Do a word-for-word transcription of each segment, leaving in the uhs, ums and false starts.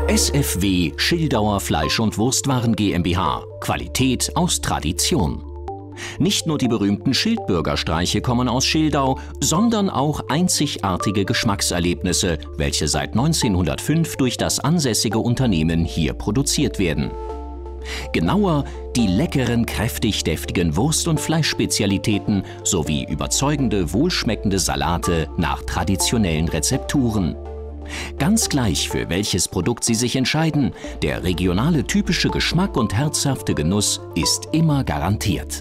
S F W Schildauer Fleisch- und Wurstwaren GmbH. Qualität aus Tradition. Nicht nur die berühmten Schildbürgerstreiche kommen aus Schildau, sondern auch einzigartige Geschmackserlebnisse, welche seit neunzehnhundertfünf durch das ansässige Unternehmen hier produziert werden. Genauer die leckeren, kräftig deftigen Wurst- und Fleischspezialitäten sowie überzeugende, wohlschmeckende Salate nach traditionellen Rezepturen. Ganz gleich, für welches Produkt Sie sich entscheiden, der regionale typische Geschmack und herzhafte Genuss ist immer garantiert.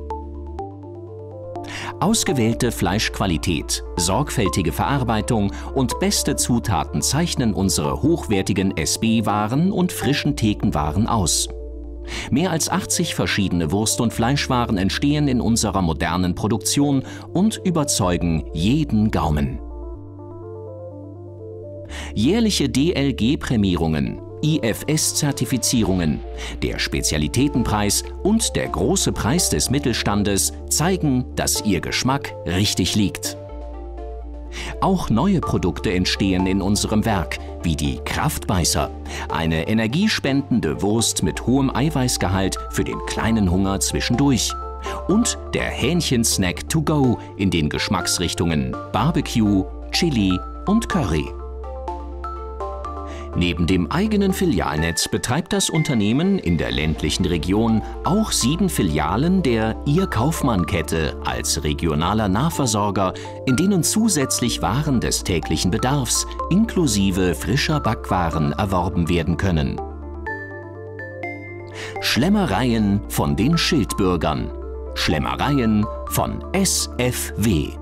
Ausgewählte Fleischqualität, sorgfältige Verarbeitung und beste Zutaten zeichnen unsere hochwertigen S B-Waren und frischen Thekenwaren aus. Mehr als achtzig verschiedene Wurst- und Fleischwaren entstehen in unserer modernen Produktion und überzeugen jeden Gaumen. Jährliche D L G-Prämierungen, I F S-Zertifizierungen, der Spezialitätenpreis und der große Preis des Mittelstandes zeigen, dass Ihr Geschmack richtig liegt. Auch neue Produkte entstehen in unserem Werk, wie die Kraftbeißer, eine energiespendende Wurst mit hohem Eiweißgehalt für den kleinen Hunger zwischendurch. Und der Hähnchensnack to go in den Geschmacksrichtungen Barbecue, Chili und Curry. Neben dem eigenen Filialnetz betreibt das Unternehmen in der ländlichen Region auch sieben Filialen der Ihr Kaufmann-Kette als regionaler Nahversorger, in denen zusätzlich Waren des täglichen Bedarfs inklusive frischer Backwaren erworben werden können. Schlemmereien von den Schildbürgern. Schlemmereien von S F W.